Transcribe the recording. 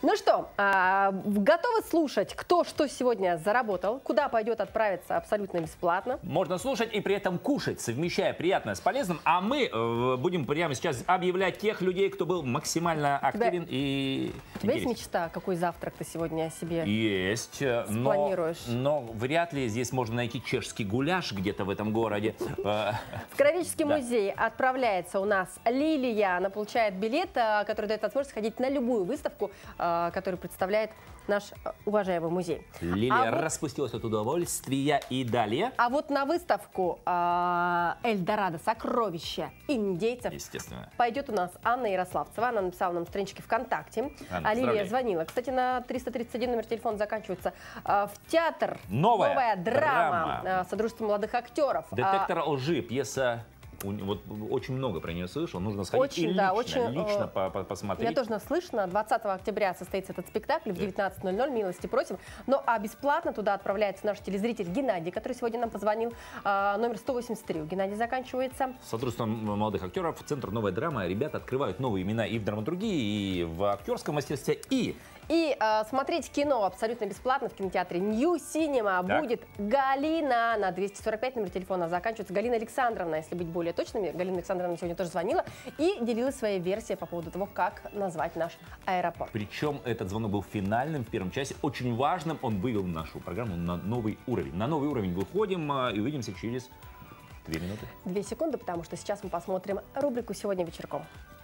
Ну что, готовы слушать, кто что сегодня заработал, куда пойдет отправиться абсолютно бесплатно? Можно слушать и при этом кушать, совмещая приятное с полезным. А мы будем прямо сейчас объявлять тех людей, кто был максимально активен и У тебя есть мечта, какой завтрак ты сегодня себе есть, спланируешь? но вряд ли здесь можно найти чешский гуляш где-то в этом городе. В Кровеческий музей отправляется у нас Лилия. Она получает билет, который дает возможность сходить на любую выставку, которую представляет наш уважаемый музей. Лилия распустилась от удовольствия и далее. А вот на выставку Эльдорадо, сокровища индейцев, Естественно, пойдет у нас Анна Ярославцева. Она написала нам в страничке ВКонтакте. Анна, Лилия звонила. Кстати, на 331 номер телефона заканчивается. В театр Новая драма Содружество молодых актеров. «Детектор лжи», пьеса. Вот очень много про нее слышал. Нужно сходить лично посмотреть. Я тоже наслышана. 20 октября состоится этот спектакль в 19:00. Милости просим. Ну а бесплатно туда отправляется наш телезритель Геннадий, который сегодня нам позвонил. Номер 183 у Геннадия заканчивается. Содружество молодых актеров, Центр «Новая драма». Ребята открывают новые имена и в драматургии, и в актерском мастерстве, И смотреть кино абсолютно бесплатно в кинотеатре New Cinema будет Галина. На 245 номер телефона заканчивается. Галина Александровна, если быть более точными. Галина Александровна сегодня тоже звонила и делилась своей версией по поводу того, как назвать наш аэропорт. Причем этот звонок был финальным в первом часе, очень важным. Он вывел нашу программу на новый уровень. На новый уровень выходим и увидимся через 2 минуты. 2 секунды, потому что сейчас мы посмотрим рубрику «Сегодня вечерком».